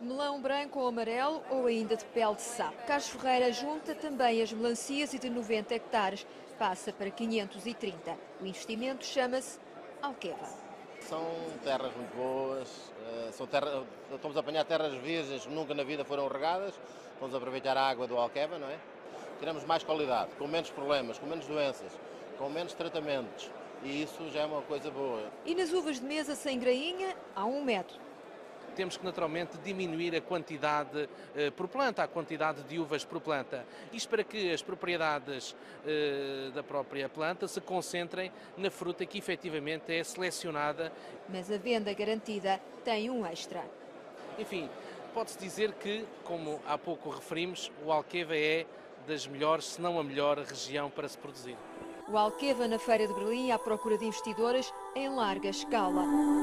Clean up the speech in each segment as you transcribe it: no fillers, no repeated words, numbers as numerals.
melão branco ou amarelo ou ainda de pele de sapo. Carlos Ferreira junta também as melancias e de 90 hectares passa para 530. O investimento chama-se Alqueva. São terras muito boas, estamos a apanhar terras virgens que nunca na vida foram regadas, vamos aproveitar a água do Alqueva, não é? Tiramos mais qualidade, com menos problemas, com menos doenças, com menos tratamentos e isso já é uma coisa boa. E nas uvas de mesa sem grainha há um método. Temos que naturalmente diminuir a quantidade por planta, a quantidade de uvas por planta. Isto para que as propriedades da própria planta se concentrem na fruta que efetivamente é selecionada. Mas a venda garantida tem um extra. Enfim, pode-se dizer que, como há pouco referimos, o Alqueva é das melhores, se não a melhor região para se produzir. O Alqueva na Feira de Berlim à procura de investidores em larga escala.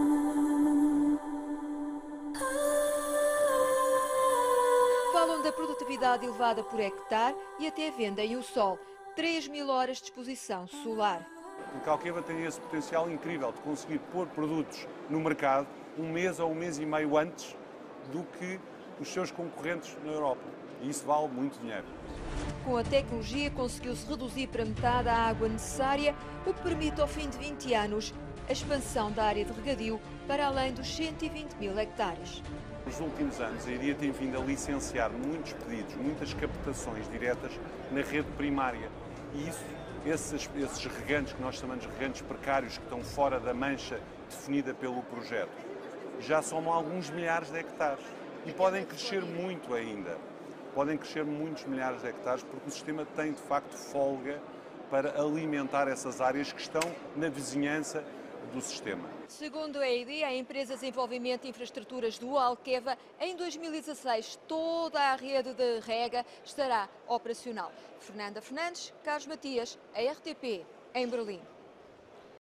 Falam da produtividade elevada por hectare e até vendem o sol. 3.000 horas de exposição solar. Porque a Alqueva tem esse potencial incrível de conseguir pôr produtos no mercado um mês ou um mês e meio antes do que os seus concorrentes na Europa. E isso vale muito dinheiro. Com a tecnologia conseguiu-se reduzir para metade a água necessária, o que permite ao fim de 20 anos a expansão da área de regadio para além dos 120.000 hectares. Nos últimos anos, a IDIA tem vindo a licenciar muitos pedidos, muitas captações diretas na rede primária. E esses regantes, que nós chamamos de regantes precários, que estão fora da mancha definida pelo projeto, já somam alguns milhares de hectares. E podem crescer muito ainda. Podem crescer muitos milhares de hectares, porque o sistema tem, de facto, folga para alimentar essas áreas que estão na vizinhança do sistema. Segundo a EID, a empresa de desenvolvimento de infraestruturas do Alqueva, em 2016 toda a rede de rega estará operacional. Fernanda Fernandes, Carlos Matias, a RTP, em Berlim.